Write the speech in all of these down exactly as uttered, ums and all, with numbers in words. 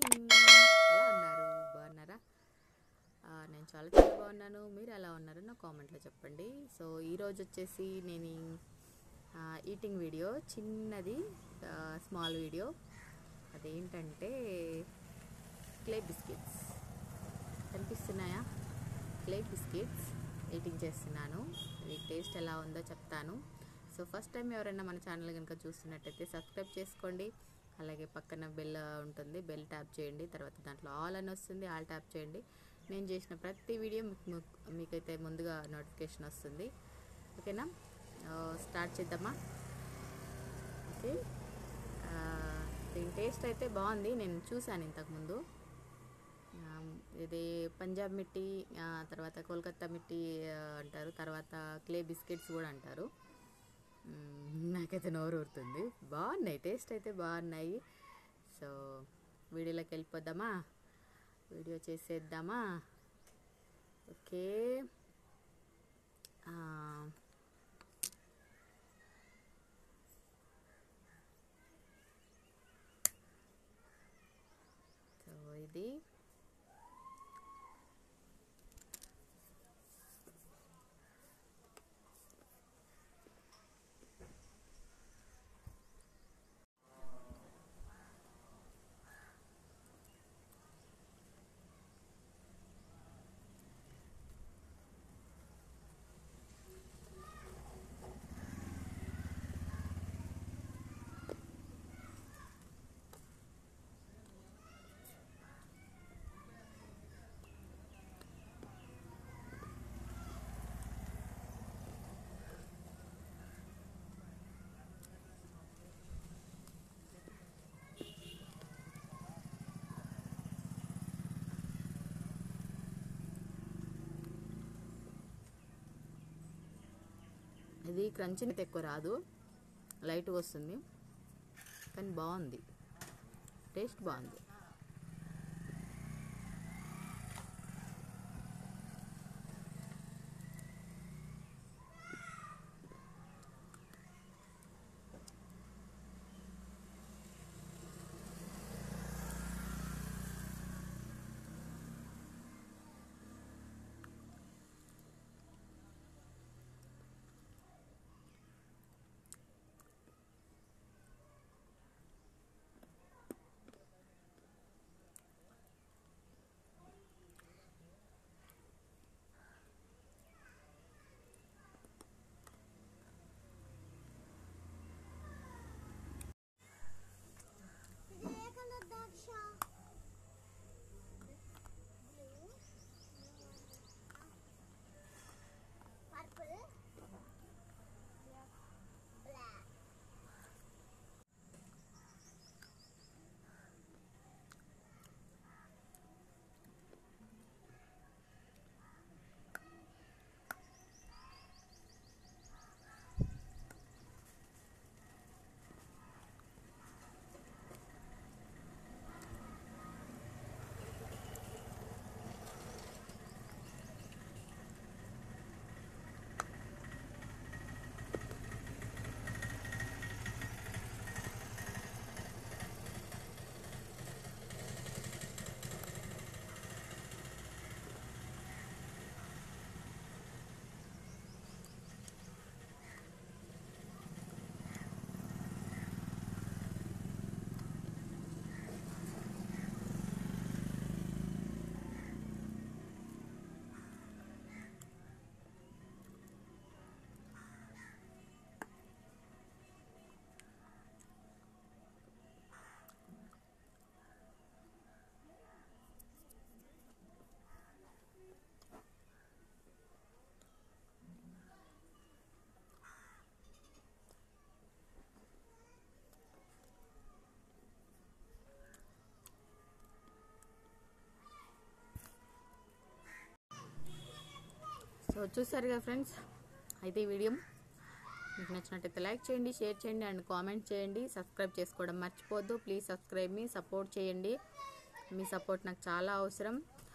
Morning. ఎలా ఉన్నారు? బాగున్నారా? నేను చాలా చాలా బాగున్నాను. మీరు ఎలా ఉన్నారు నా కామెంట్లో చెప్పండి. సో ఈరోజు వచ్చేసి నేను ఈటింగ్ వీడియో, చిన్నది స్మాల్ వీడియో. అదేంటంటే క్లే బిస్కెట్స్ కనిపిస్తున్నాయా? క్లే బిస్కెట్స్ ఈటింగ్ చేస్తున్నాను. ఇది టేస్ట్ ఎలా ఉందో చెప్తాను. సో ఫస్ట్ టైం ఎవరైనా మన ఛానల్ కనుక చూస్తున్నట్టయితే సబ్స్క్రైబ్ చేసుకోండి. అలాగే పక్కన బెల్ ఉంటుంది, బెల్ ట్యాప్ చేయండి. తర్వాత దాంట్లో ఆల్ అని వస్తుంది, ఆల్ ట్యాప్ చేయండి. నేను చేసిన ప్రతి వీడియో మీకు మీకైతే ముందుగా నోటిఫికేషన్ వస్తుంది. ఓకేనా? స్టార్ట్ చేద్దామా? ఓకే. దీని టేస్ట్ అయితే బాగుంది. నేను చూశాను ఇంతకుముందు. ఇది పంజాబ్ మిట్టి, తర్వాత కోల్కత్తా మిట్టి అంటారు, తర్వాత క్లే బిస్కెట్స్ కూడా అంటారు. నాకైతే నోరు ఊరుతుంది. బాగున్నాయి, టేస్ట్ అయితే బాగున్నాయి. సో వీడియోలోకి వెళ్ళిపోద్దామా? వీడియో చేసేద్దామా? ఓకే. సో ఇది ఇది క్రంచ్ అయితే ఎక్కువ రాదు, లైట్గా వస్తుంది, కానీ బాగుంది, టేస్ట్ బాగుంది. సో చూసారు కదా ఫ్రెండ్స్, అయితే ఈ వీడియో మీకు నచ్చినట్టయితే లైక్ చేయండి, షేర్ చేయండి అండ్ కామెంట్ చేయండి. సబ్స్క్రైబ్ చేసుకోవడం మర్చిపోవద్దు. ప్లీజ్ సబ్స్క్రైబ్ మీ, సపోర్ట్ చేయండి. మీ సపోర్ట్ నాకు చాలా అవసరం.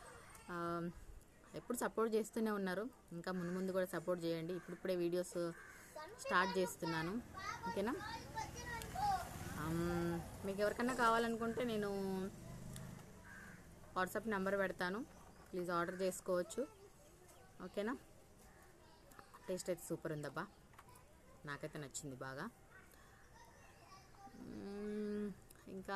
ఎప్పుడు సపోర్ట్ చేస్తూనే ఉన్నారు, ఇంకా ముందు ముందు కూడా సపోర్ట్ చేయండి. ఇప్పుడిప్పుడే వీడియోస్ స్టార్ట్ చేస్తున్నాను. ఓకేనా? మీకు ఎవరికైనా కావాలనుకుంటే నేను వాట్సాప్ నెంబర్ పెడతాను, ప్లీజ్ ఆర్డర్ చేసుకోవచ్చు. ఓకేనా. టేస్ట్ అయితే సూపర్ ఉందబ్బా, నాకైతే నచ్చింది బాగా. ఇంకా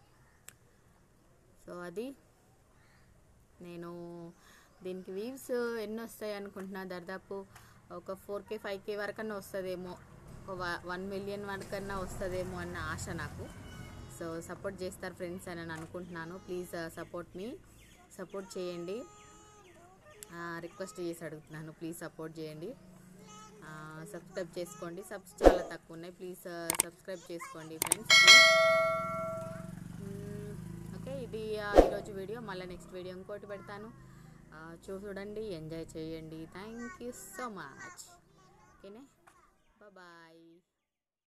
సో అది నేను దీనికి వ్యూస్ ఎన్ని వస్తాయి అనుకుంటున్నా, దాదాపు ఒక ఫోర్ కే ఫైవ్ కే వరకన్నా వస్తుందేమో, ఒక వన్ మిలియన్ వరకన్నా వస్తుందేమో అన్న ఆశ నాకు. సో సపోర్ట్ చేస్తారు ఫ్రెండ్స్ అని నేను అనుకుంటున్నాను. ప్లీజ్ సపోర్ట్ మీ, సపోర్ట్ చేయండి, రిక్వెస్ట్ చేసి అడుగుతున్నాను. ప్లీజ్ సపోర్ట్ చేయండి, సబ్స్క్రైబ్ చేసుకోండి. సబ్స్ చాలా తక్కువ ఉన్నాయి, ప్లీజ్ సబ్స్క్రైబ్ చేసుకోండి ఫ్రెండ్స్. ఓకే, ఇది ఈరోజు వీడియో. మళ్ళీ నెక్స్ట్ వీడియో ఇంకోటి పెడతాను, చూడండి, ఎంజాయ్ చేయండి. Thank you so much. ఓకేనే, బాయ్.